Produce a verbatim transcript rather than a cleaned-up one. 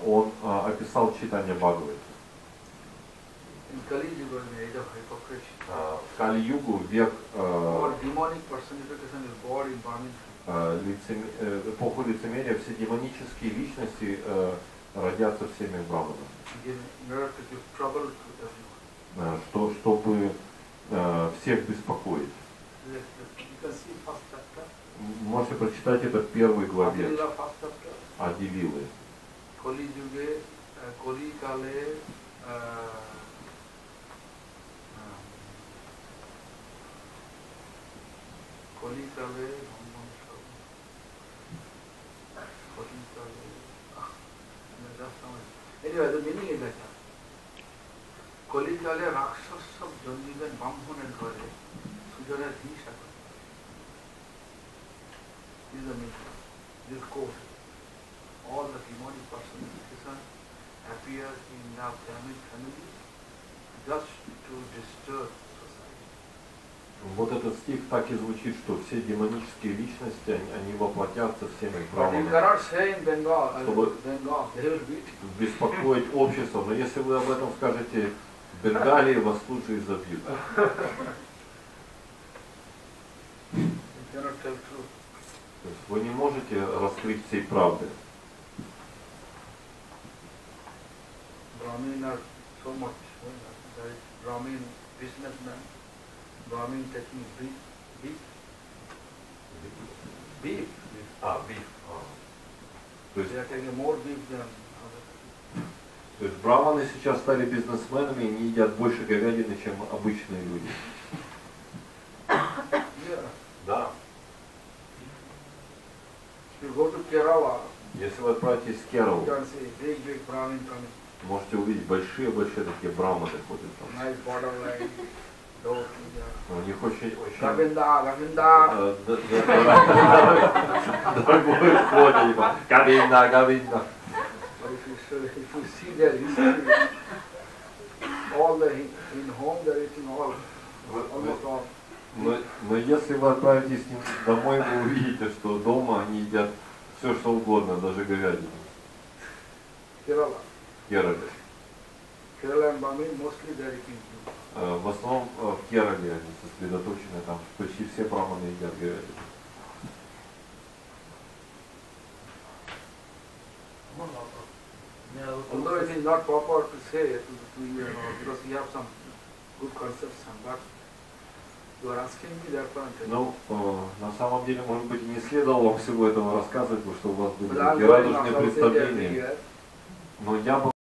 он описал читание Бхагавати. В Кали-югу век лицем... эпоху лицемерия все демонические личности родятся всеми браманами. Что, чтобы всех беспокоить. Можете прочитать это в первой главе о Девилы. Anyway, the meaning is like that. Kolikale Rakshasa Janjiben Brahmaner Gare Sujana Dhisha. This is the meaning. This quote. All the demonic personification appear in the Brahmin family just to disturb society. Вот этот стих так и звучит, что все демонические личности, они, они воплотятся всеми браманами, чтобы беспокоить общество. Но если вы об этом скажете в Бенгалии, вас тут же изобьют. То есть вы не можете раскрыть всей правды. Brahmin are so much. There is Brahmin businessman. Brahmin taking beef, beef, beef. А, beef. То есть, they are taking more beef than other. То есть браманы сейчас стали бизнесменами и не едят больше говядины, чем обычные люди. Yeah. Да. You go to Kerala. Если вы отправитесь в Кералу, you can see big, big Brahmin coming. Можете увидеть большие-большие такие браманы ходят там. Nice borderline. У них очень, очень Говинда, говинда. Дорогой вход, они говорят, говинда, говинда. If you see their history, all the in home they're eating all, almost all. Но, но если вы отправитесь домой, вы увидите, что дома они едят все, что угодно, даже говядину. Kerala. Керале. Kerala and Brahmin mostly they're eating. В основном в Керале они сосредоточены, там почти все браманы едят говядину. Although it is not proper to say to, to you know, because you have some good conception, but you are asking me that point. Ну, на самом деле, может быть, и не следовало вам всего этого рассказывать, потому что у вас были такие радужные представления. Но я бы